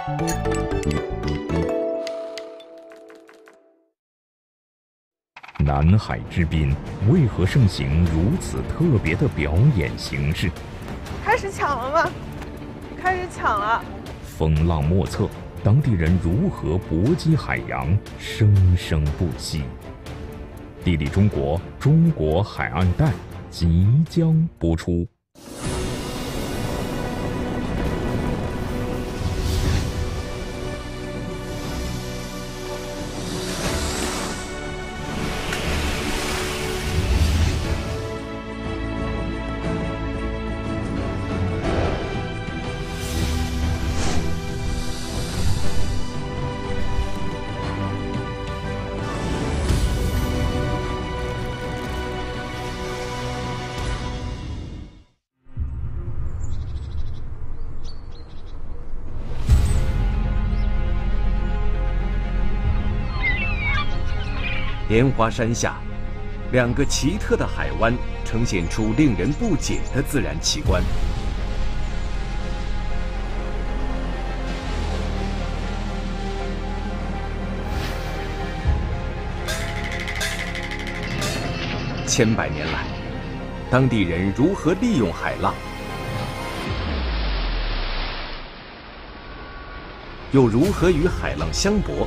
南海之滨为何盛行如此特别的表演形式？ 开始抢了吗？开始抢了。 风浪莫测，当地人如何搏击海洋，生生不息？地理中国，中国海岸带即将播出。 莲花山下，两个奇特的海湾呈现出令人不解的自然奇观。千百年来，当地人如何利用海浪，又如何与海浪相搏？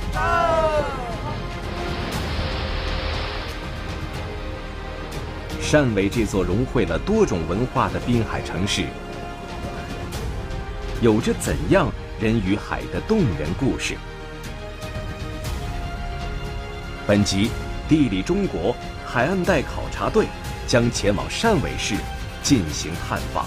汕尾这座融汇了多种文化的滨海城市，有着怎样人与海的动人故事？本集地理中国海岸带考察队将前往汕尾市进行探访。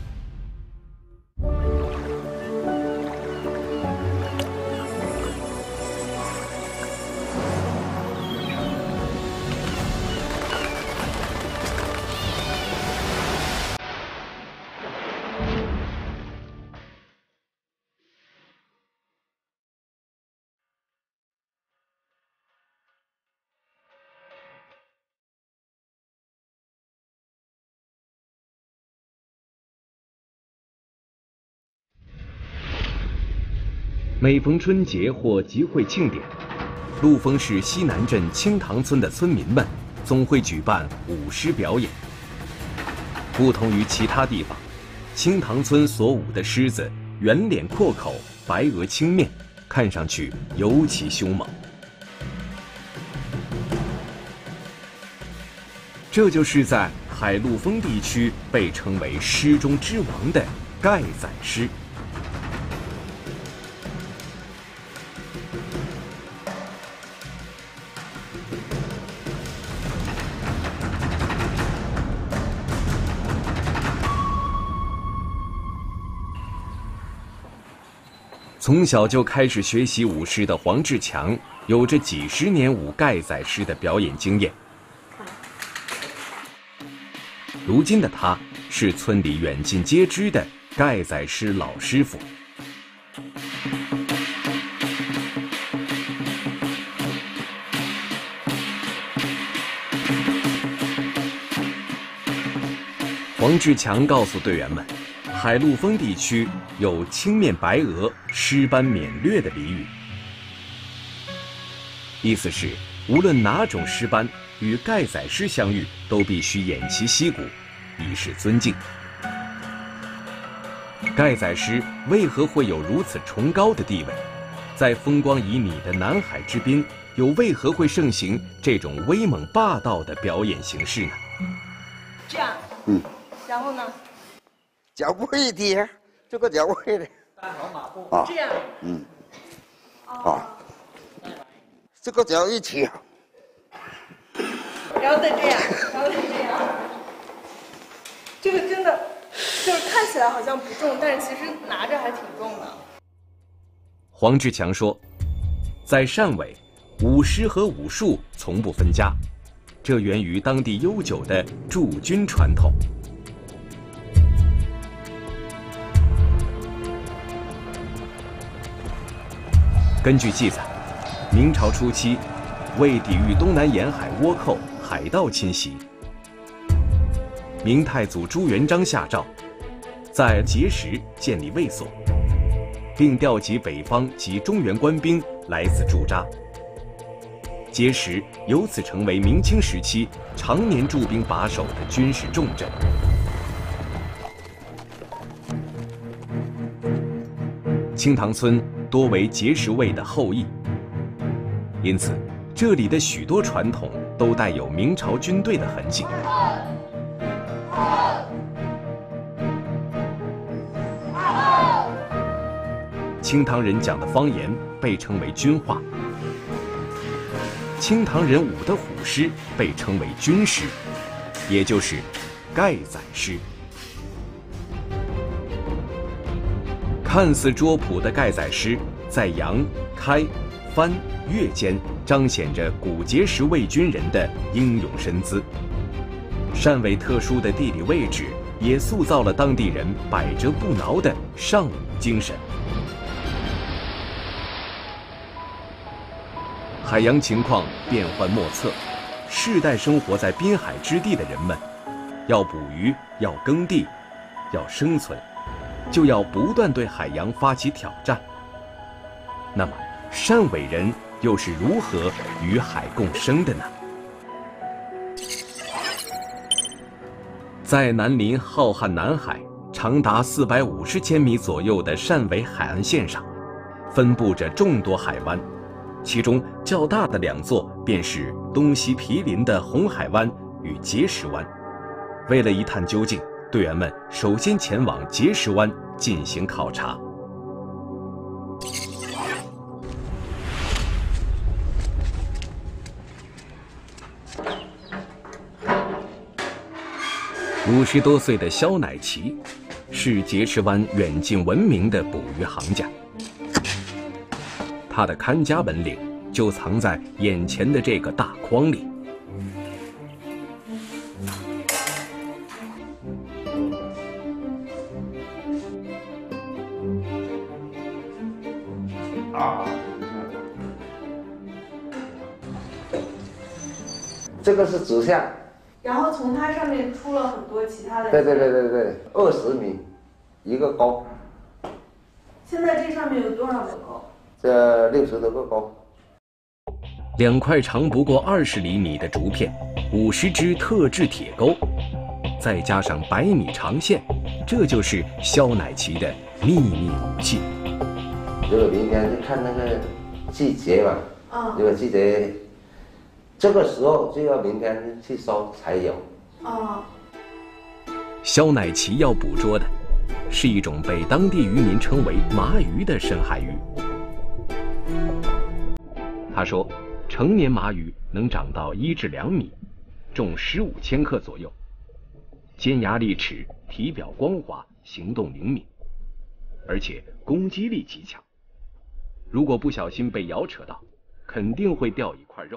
每逢春节或集会庆典，陆丰市西南镇青塘村的村民们总会举办舞狮表演。不同于其他地方，青塘村所舞的狮子圆脸阔口，白额青面，看上去尤其凶猛。这就是在海陆丰地区被称为狮中之王的盖仔狮。从小就开始学习舞狮的黄志强，有着几十年舞盖仔狮的表演经验。如今的他是村里远近皆知的盖仔狮老师傅。黄志强告诉队员们，海陆丰地区有青面白额，狮斑免略的俚语，意思是无论哪种狮斑与盖仔狮相遇，都必须偃旗息鼓，以示尊敬。盖仔狮为何会有如此崇高的地位？在风光旖旎的南海之滨，又为何会盛行这种威猛霸道的表演形式呢？ 这样，然后呢？ 脚不会踢，这个脚会的。啊， 这样， 这个脚一起， 然后再这样，然后再这样。这个真的就是看起来好像不重，但是其实拿着还挺重的。 黄志强说，在汕尾，舞狮和武术从不分家，这源于当地悠久的驻军传统。根据记载，明朝初期，为抵御东南沿海倭寇、海盗侵袭，明太祖朱元璋下诏，在碣石建立卫所， 并调集北方及中原官兵来此驻扎。碣石由此成为明清时期常年驻兵把守的军事重镇。清塘村多为碣石卫的后裔，因此这里的许多传统都带有明朝军队的痕迹。清塘人讲的方言被称为军话，清塘人舞的虎狮被称为军狮，也就是盖仔狮。看似拙朴的盖仔狮，在扬、开、翻、越间彰显着古碣石卫军人的英勇身姿。汕尾特殊的地理位置也塑造了当地人百折不挠的尚武精神。海洋情况变幻莫测，世代生活在滨海之地的人们，要捕鱼，要耕地，要生存，就要不断对海洋发起挑战。那么，汕尾人又是如何与海共生的呢？在南临浩瀚南海、长达450千米左右的汕尾海岸线上，分布着众多海湾。其中较大的2座便是东西毗邻的红海湾与碣石湾。为了一探究竟，队员们首先前往碣石湾进行考察。50多岁的肖乃奇是碣石湾远近闻名的捕鱼行家。他的看家本领就藏在眼前的这个大筐里。 这个是直向， 然后从它上面出了很多其他的。 对，20米一个钩。 现在这上面有多少个钩？ 这60多个钩。 2块长不过20厘米的竹片，50支特制铁钩，再加上100米长线，这就是肖乃奇的秘密武器。 如果明天就看那个季节嘛，如果季节这个时候就要明天去收才有。 肖乃奇要捕捉的是一种被当地渔民称为麻鱼的深海鱼。他说，成年麻鱼能长到1至2米，重15千克左右，尖牙利齿，体表光滑，行动灵敏，而且攻击力极强。如果不小心被咬扯到，肯定会掉一块肉。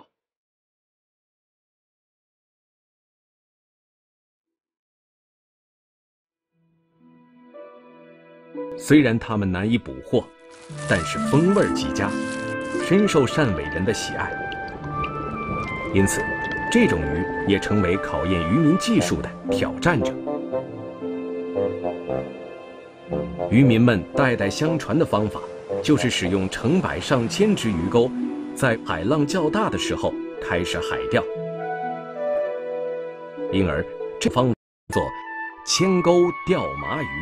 虽然它们难以捕获，但是风味极佳，深受汕尾人的喜爱。因此，这种鱼也成为考验渔民技术的挑战者。渔民们代代相传的方法，就是使用成百上千只鱼钩，在海浪较大的时候开始海钓。因而，这方法叫做千钩钓麻鱼。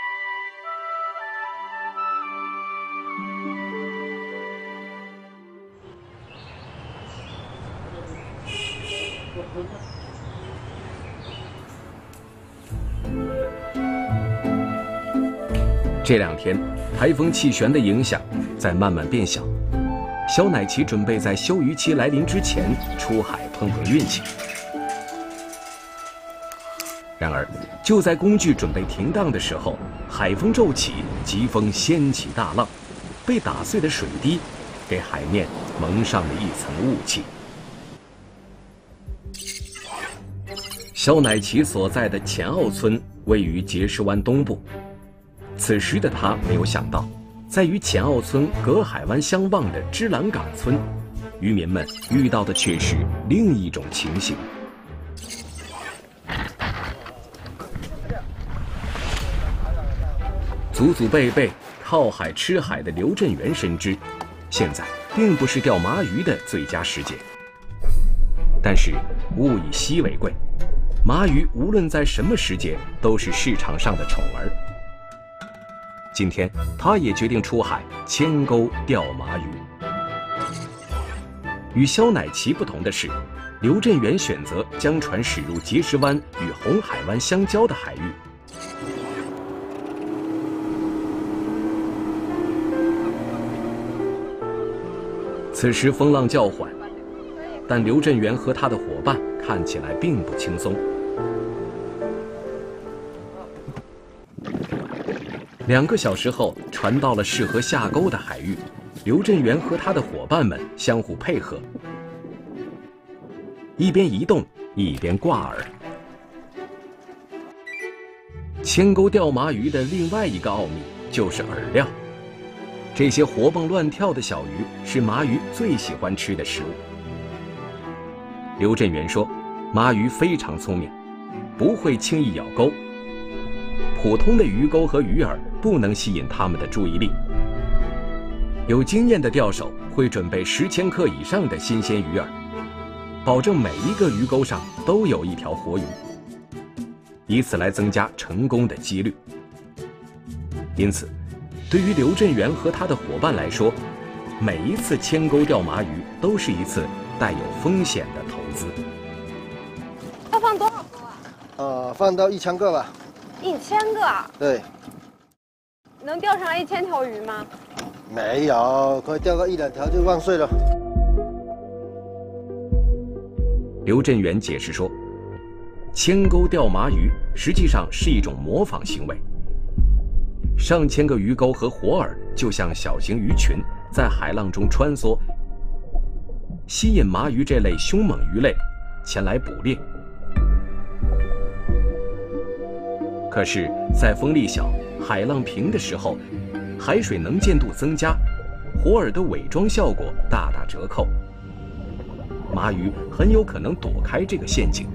这2天，台风气旋的影响在慢慢变小。肖乃奇准备在休渔期来临之前出海碰碰运气。然而，就在工具准备停当的时候，海风骤起，疾风掀起大浪，被打碎的水滴给海面蒙上了一层雾气。肖乃奇所在的前澳村位于碣石湾东部。此时的他没有想到，在与前澳村隔海湾相望的芝兰港村，渔民们遇到的却是另一种情形。祖祖辈辈靠海吃海的刘振元深知，现在并不是钓麻鱼的最佳时节。但是物以稀为贵，麻鱼无论在什么时节都是市场上的宠儿。今天他也决定出海牵钩钓麻鱼。与肖乃奇不同的是，刘振元选择将船驶入碣石湾与红海湾相交的海域。此时风浪较缓，但刘振元和他的伙伴看起来并不轻松。2个小时后，船到了适合下钩的海域，刘振元和他的伙伴们相互配合，一边移动一边挂饵。牵钩钓麻鱼的另外一个奥秘就是饵料。这些活蹦乱跳的小鱼是麻鱼最喜欢吃的食物。刘振元说，麻鱼非常聪明，不会轻易咬钩。普通的鱼钩和鱼饵不能吸引它们的注意力。有经验的钓手会准备10千克以上的新鲜鱼饵，保证每一个鱼钩上都有一条活鱼，以此来增加成功的几率。因此，对于刘振元和他的伙伴来说，每一次牵钩钓麻鱼都是一次带有风险的投资。 要放多少钩啊？ 放到1000个吧。 1000个啊？ 对。 能钓上来1000条鱼吗？ 没有，可以钓个1、2条就万岁了。 刘振元解释说，牵钩钓麻鱼实际上是一种模仿行为。上千个鱼钩和活饵就像小型鱼群在海浪中穿梭，吸引麻鱼这类凶猛鱼类前来捕猎。可是，在风力小、海浪平的时候，海水能见度增加，活饵的伪装效果大打折扣，麻鱼很有可能躲开这个陷阱。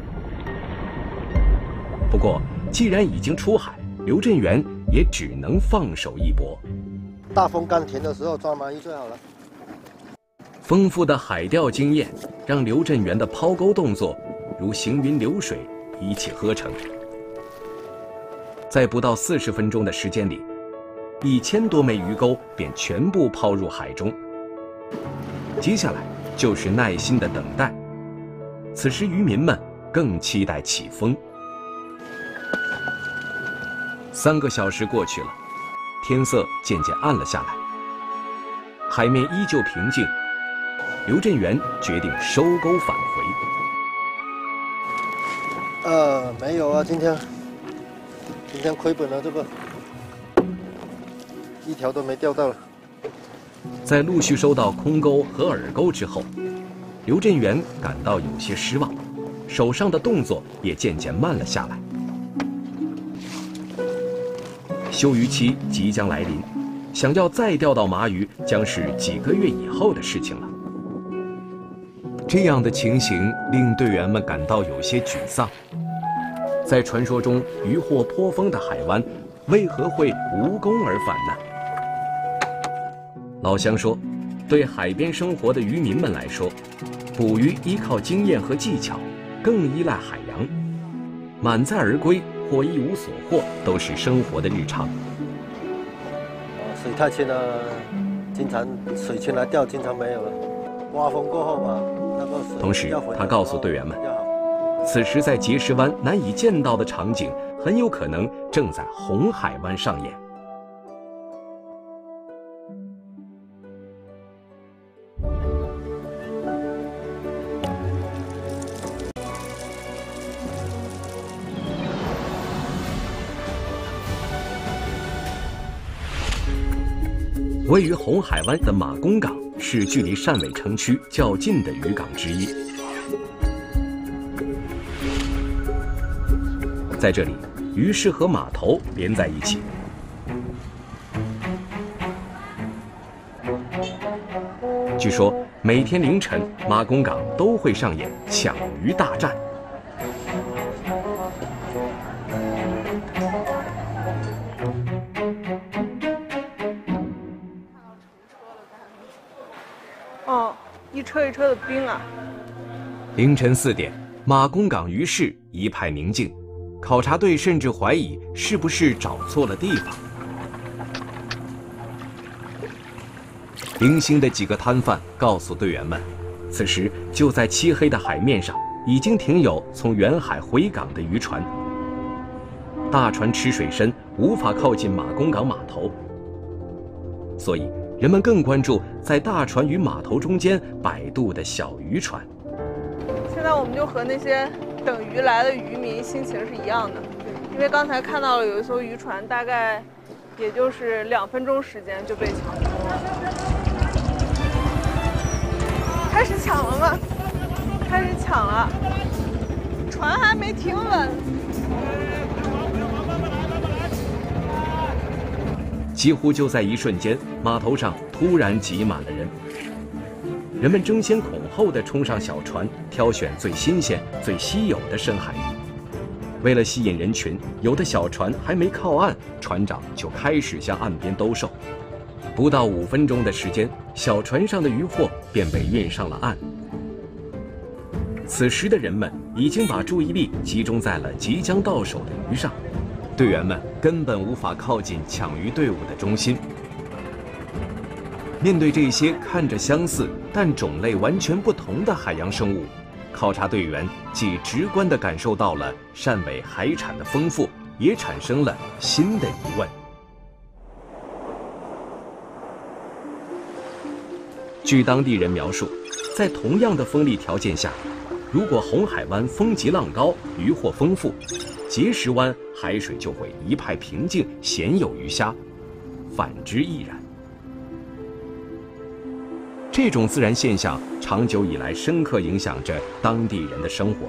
不过，既然已经出海，刘振元也只能放手一搏。 大风刚停的时候抓麻鱼最好了。 丰富的海钓经验让刘振元的抛钩动作如行云流水，一气呵成。在不到40分钟的时间里，1000多枚鱼钩便全部抛入海中。接下来就是耐心的等待。此时渔民们更期待起风。3个小时过去了，天色渐渐暗了下来，海面依旧平静。刘振元决定收钩返回。 没有啊，今天亏本了，这个1条都没钓到了。 在陆续收到空钩和饵钩之后，刘振元感到有些失望，手上的动作也渐渐慢了下来。休渔期即将来临，想要再钓到麻鱼将是几个月以后的事情了。这样的情形令队员们感到有些沮丧。在传说中渔获颇丰的海湾，为何会无功而返呢？老乡说，对海边生活的渔民们来说，捕鱼依靠经验和技巧，更依赖海洋。满载而归或一无所获都是生活的日常。 水太清了，经常水清来钓经常没有了。刮风过后嘛，那个水。 同时，他告诉队员们，此时在碣石湾难以见到的场景，很有可能正在红海湾上演。位于红海湾的马公港是距离汕尾城区较近的渔港之一。在这里，鱼市和码头连在一起。据说每天凌晨，马公港都会上演抢鱼大战。 哦，一车一车的冰啊！ 凌晨4点，马公港鱼市一派宁静，考察队甚至怀疑是不是找错了地方。零星的几个摊贩告诉队员们，此时就在漆黑的海面上，已经停有从远海回港的渔船。大船吃水深，无法靠近马公港码头，所以人们更关注在大船与码头中间摆渡的小渔船。 现在我们就和那些等鱼来的渔民心情是一样的，因为刚才看到了有一艘渔船，大概也就是2分钟时间就被抢空了。开始抢了吗？开始抢了，船还没停稳。 几乎就在一瞬间，码头上突然挤满了人，人们争先恐后地冲上小船，挑选最新鲜、最稀有的深海鱼。为了吸引人群，有的小船还没靠岸，船长就开始向岸边兜售。不到5分钟的时间，小船上的渔获便被运上了岸。此时的人们已经把注意力集中在了即将到手的鱼上，队员们根本无法靠近抢鱼队伍的中心。面对这些看着相似但种类完全不同的海洋生物，考察队员既直观地感受到了汕尾海产的丰富，也产生了新的疑问。据当地人描述，在同样的风力条件下，如果红海湾风急浪高，渔获丰富，碣石湾海水就会一派平静，鲜有鱼虾，反之亦然。这种自然现象长久以来深刻影响着当地人的生活。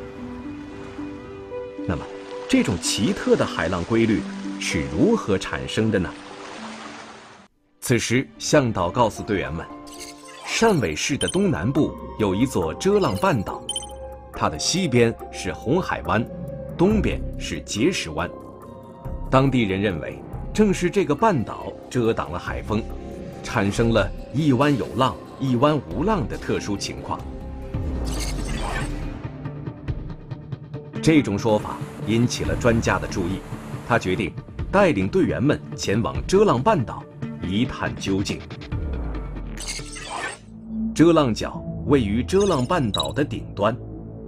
那么，这种奇特的海浪规律是如何产生的呢？此时，向导告诉队员们，汕尾市的东南部有一座遮浪半岛，它的西边是红海湾，东边是碣石湾。当地人认为，正是这个半岛遮挡了海风，产生了一湾有浪，一湾无浪的特殊情况。这种说法引起了专家的注意，他决定带领队员们前往遮浪半岛一探究竟。遮浪角位于遮浪半岛的顶端，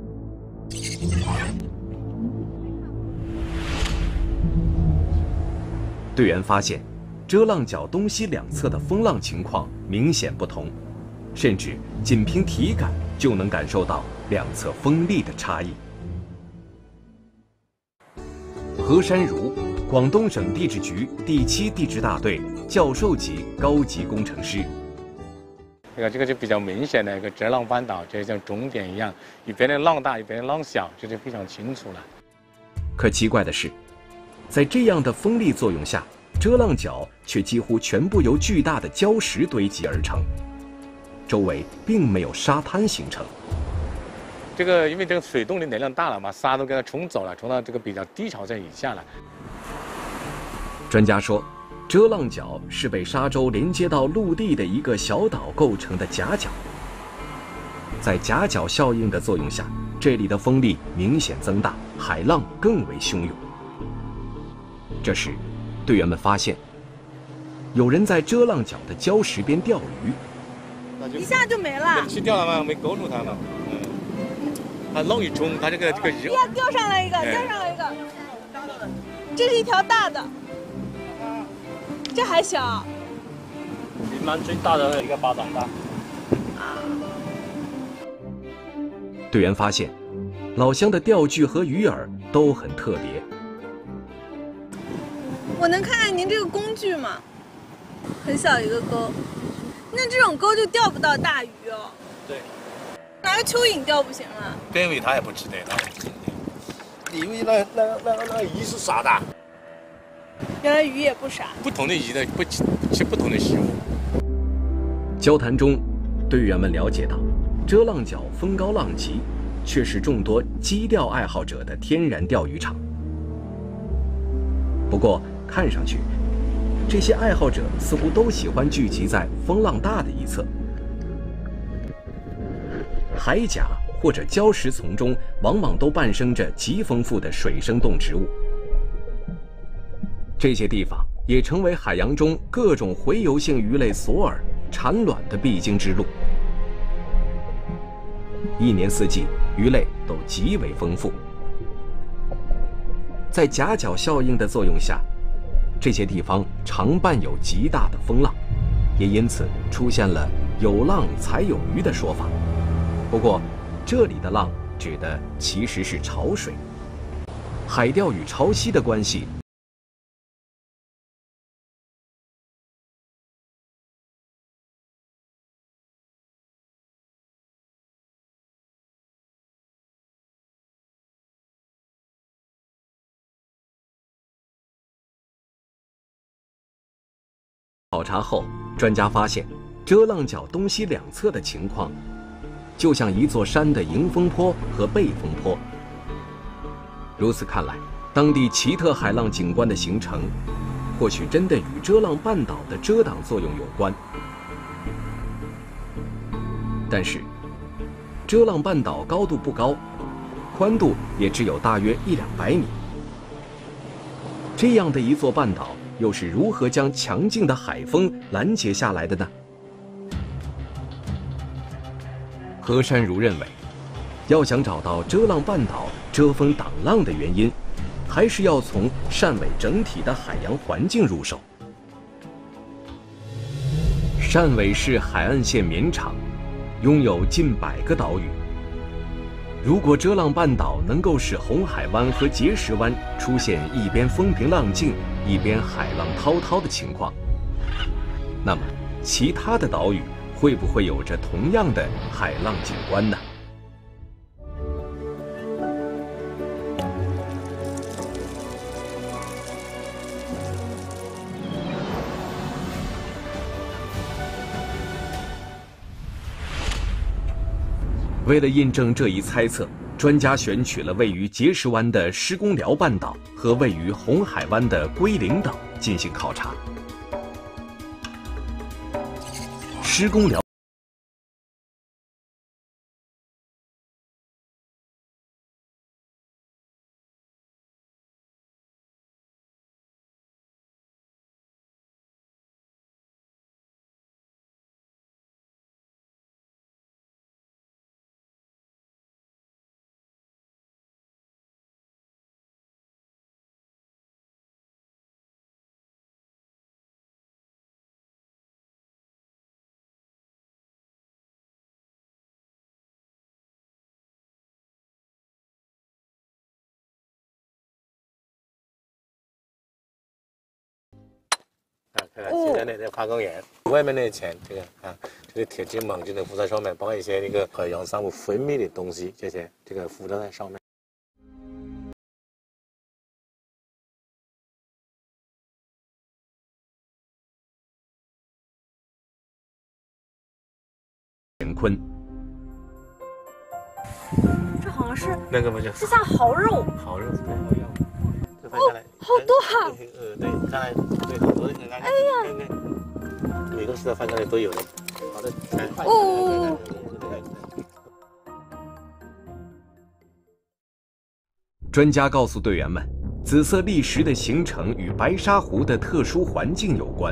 队员发现，遮浪角东西两侧的风浪情况明显不同，甚至仅凭体感就能感受到两侧风力的差异。何山如，广东省地质局第7地质大队教授级高级工程师。 这个就比较明显的一个遮浪半岛，就像终点一样，一边的浪大，一边的浪小，这就非常清楚了。 可奇怪的是，在这样的风力作用下，遮浪角却几乎全部由巨大的礁石堆积而成，周围并没有沙滩形成。 这个因为这个水动力能量大了嘛，沙都给它冲走了，冲到这个比较低潮线以下了。 专家说，遮浪角是被沙洲连接到陆地的一个小岛构成的夹角，在夹角效应的作用下，这里的风力明显增大，海浪更为汹涌。这时，队员们发现，有人在遮浪角的礁石边钓鱼， 一下就没了。 去钓了吗？没勾住它嘛。它浪一冲，它这个鱼。 呀，钓上来一个，钓上来一个。这是一条大的。这还小， 云南最大的一个巴掌大。 队员发现，老乡的钓具和鱼饵都很特别。 我能看看您这个工具吗？很小一个钩，那这种钩就钓不到大鱼哦。 对， 拿个蚯蚓钓不行吗？ 根尾它也不吃的， 你以为那鱼是傻的？ 原来鱼也不傻。 不同的鱼的不吃不同的食物。 交谈中，队员们了解到，遮浪角风高浪急，却是众多矶钓爱好者的天然钓鱼场。不过，看上去，这些爱好者似乎都喜欢聚集在风浪大的一侧， 海甲或者礁石丛中往往都伴生着极丰富的水生动植物。这些地方也成为海洋中各种洄游性鱼类索饵、产卵的必经之路。一年四季，鱼类都极为丰富。在夹角效应的作用下，这些地方常伴有极大的风浪，也因此出现了有浪才有鱼的说法。不过，这里的浪指的其实是潮水。海钓与潮汐的关系考察后，专家发现，遮浪角东西两侧的情况，就像一座山的迎风坡和背风坡。如此看来，当地奇特海浪景观的形成，或许真的与遮浪半岛的遮挡作用有关。但是，遮浪半岛高度不高，宽度也只有大约100-200米。这样的一座半岛，又是如何将强劲的海风拦截下来的呢？何山如认为，要想找到遮浪半岛遮风挡浪的原因，还是要从汕尾整体的海洋环境入手。汕尾是海岸线绵长，拥有近100个岛屿。如果遮浪半岛能够使红海湾和碣石湾出现一边风平浪静，一边海浪滔滔的情况，那么其他的岛屿会不会有着同样的海浪景观呢？为了印证这一猜测，专家选取了位于碣石湾的施公寮半岛和位于红海湾的龟岭岛进行考察。施公寮现在那个花岗岩，外面那个钱，这个这个铁金锰就能浮在上面，包括一些那个海洋生物分泌的东西，这个浮在上面。 乾坤， 这好像是那个不就这像蚝肉， 蚝肉是不好用。 好多啊！ 对，看来对好多的。哎呀，每个时代翻下来都有的。好的， 哦。 专家告诉队员们，紫色砾石的形成与白沙湖的特殊环境有关。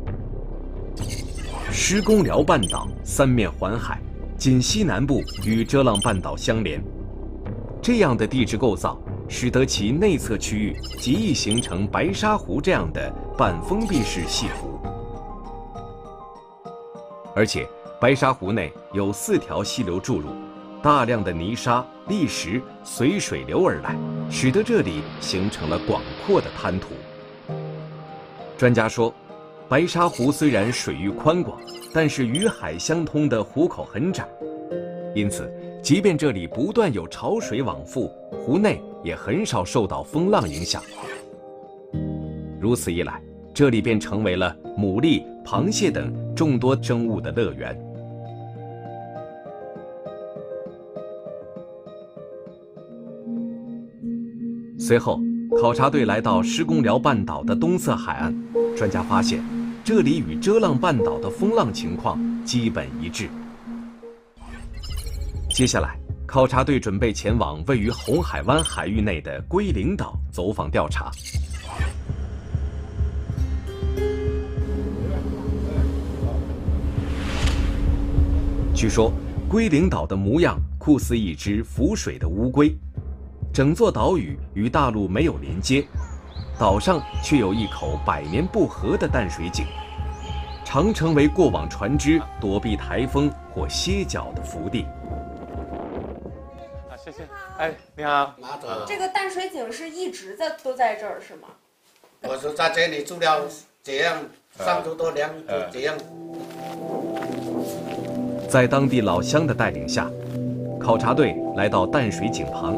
施公寮半岛三面环海，仅西南部与遮浪半岛相连，这样的地质构造使得其内侧区域极易形成白沙湖这样的半封闭式泻湖。而且，白沙湖内有4条溪流注入，大量的泥沙、砾石随水流而来，使得这里形成了广阔的滩涂。专家说，白沙湖虽然水域宽广，但是与海相通的湖口很窄，因此，即便这里不断有潮水往复，湖内也很少受到风浪影响。如此一来，这里便成为了牡蛎、螃蟹等众多生物的乐园。随后，考察队来到施公寮半岛的东侧海岸，专家发现，这里与遮浪半岛的风浪情况基本一致。 接下来，考察队准备前往位于红海湾海域内的龟苓岛走访调查。据说，龟苓岛的模样酷似一只浮水的乌龟，整座岛屿与大陆没有连接，岛上却有一口百年不涸的淡水井，常成为过往船只躲避台风或歇脚的福地。 谢谢。哎，你好。 这个淡水井是一直都在这儿是吗？ 我是在这里住了这样30多年，这样。 在当地老乡的带领下，考察队来到淡水井旁。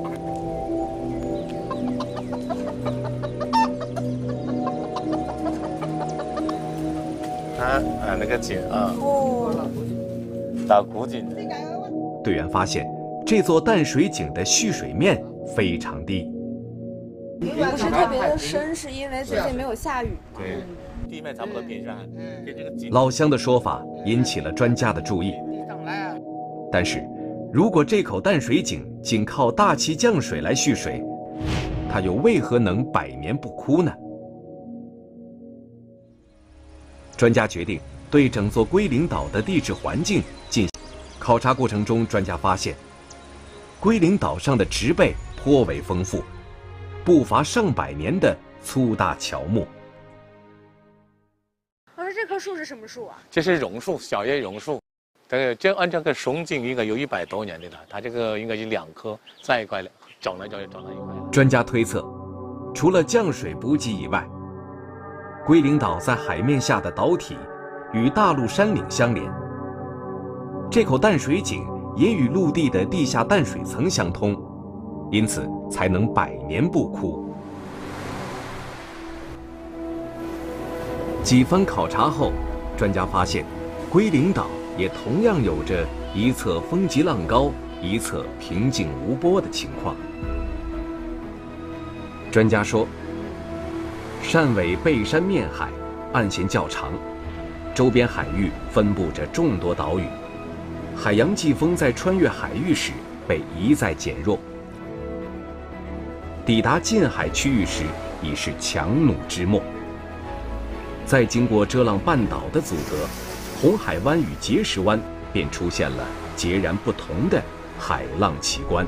那个井啊，打古井。 队员发现，这座淡水井的蓄水面非常低， 不是特别的深，是因为最近没有下雨。 对，地面差不多平山。跟这个井。 老乡的说法引起了专家的注意。但是，如果这口淡水井仅靠大气降水来蓄水，它又为何能百年不枯呢？专家决定对整座龟苓岛的地质环境进行考察。过程中，专家发现，龟苓岛上的植被颇为丰富，不乏上百年的粗大乔木。 老师，这棵树是什么树啊？ 这是榕树，小叶榕树。这按这个松径应该有100多年的了，它这个应该是2棵在一块长了一块。 专家推测，除了降水补给以外，龟苓岛在海面下的岛体与大陆山岭相连，这口淡水井也与陆地的地下淡水层相通，因此才能百年不枯。几番考察后，专家发现，龟苓岛也同样有着一侧风急浪高，一侧平静无波的情况。专家说，汕尾背山面海，岸线较长，周边海域分布着众多岛屿，海洋季风在穿越海域时被一再减弱，抵达近海区域时已是强弩之末。再经过遮浪半岛的阻隔，红海湾与碣石湾便出现了截然不同的海浪奇观。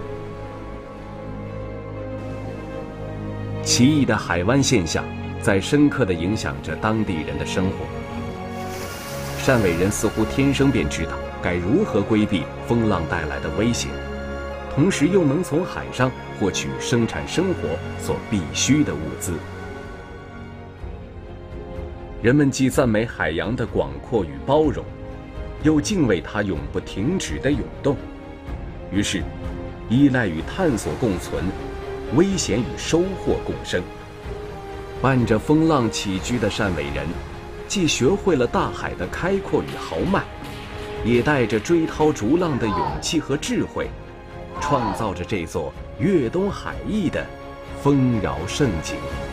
奇异的海湾现象在深刻地影响着当地人的生活。汕尾人似乎天生便知道该如何规避风浪带来的危险，同时又能从海上获取生产生活所必需的物资。人们既赞美海洋的广阔与包容，又敬畏它永不停止的涌动。于是，依赖与探索共存，危险与收获共生。伴着风浪起居的汕尾人，既学会了大海的开阔与豪迈，也带着追涛逐浪的勇气和智慧，创造着这座粤东海域的丰饶盛景。